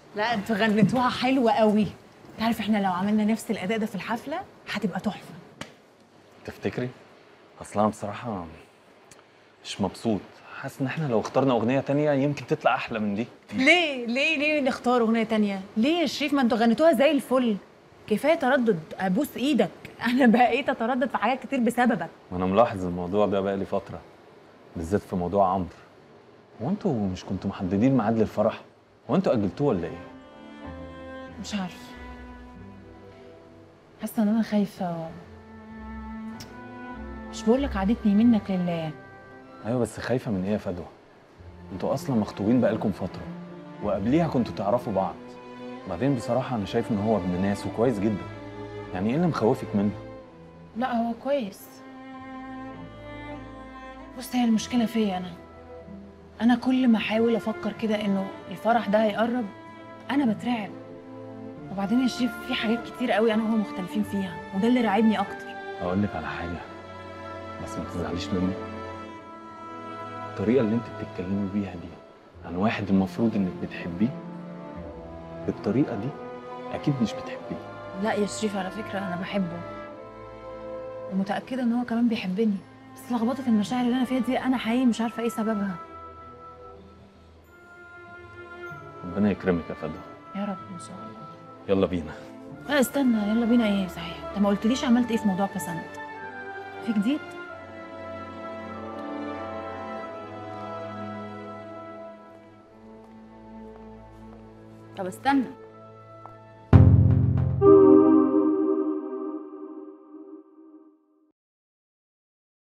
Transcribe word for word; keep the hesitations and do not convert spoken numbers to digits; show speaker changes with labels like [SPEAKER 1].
[SPEAKER 1] لا انتوا غنيتوها حلوه قوي. انت عارف احنا لو عملنا نفس الاداء ده في الحفله هتبقى تحفه.
[SPEAKER 2] تفتكري؟ اصلا انا بصراحه مش مبسوط، حاسس ان احنا لو اخترنا اغنيه تانية يمكن تطلع احلى من دي.
[SPEAKER 1] ليه ليه ليه نختار اغنيه تانية؟ ليه يا شريف؟ ما انتوا غنيتوها زي الفل. كفايه تردد، ابوس ايدك. انا بقيت اتردد في حاجات كتير بسببك.
[SPEAKER 2] ما انا ملاحظ الموضوع ده بقالي فتره، بالذات في موضوع عمرو. هو انتوا مش كنتوا محددين ميعاد للفرح؟ هو انتوا اجلتوه ولا ايه؟
[SPEAKER 1] مش عارفه، حاسه ان انا خايفه. مش بقولك عادتني منك لله.
[SPEAKER 2] ايوه بس خايفه من ايه يا فدوى؟ انتوا اصلا مخطوبين بقالكم فتره، وقبليها كنتوا تعرفوا بعض. بعدين بصراحه انا شايف ان هو ابن ناس وكويس جدا. يعني ايه اللي مخوفك منه؟
[SPEAKER 1] لا هو كويس. بص، هي المشكله فيا انا. انا كل ما احاول افكر كده انه الفرح ده هيقرب انا بترعب. وبعدين يا شريف في حاجات كتير قوي انا وهو مختلفين فيها، وده اللي راعبني اكتر.
[SPEAKER 2] اقول لك على حاجه بس ما تزعليش مني. الطريقه اللي انت بتتكلمي بيها دي عن واحد المفروض انك بتحبيه، بالطريقه دي اكيد مش بتحبيه.
[SPEAKER 1] لا يا شريف، على فكره انا بحبه ومتاكده ان هو كمان بيحبني، بس لخبطه المشاعر اللي انا فيها دي انا حقيقي مش عارفه ايه سببها.
[SPEAKER 2] ربنا يكرمك يا فدوى.
[SPEAKER 1] يا رب ان شاء الله.
[SPEAKER 2] يلا بينا.
[SPEAKER 1] لا استنى، يلا بينا ايه صحيح؟ انت ما قلتليش عملت ايه في موضوع بسنت؟ في جديد؟ طب استنى،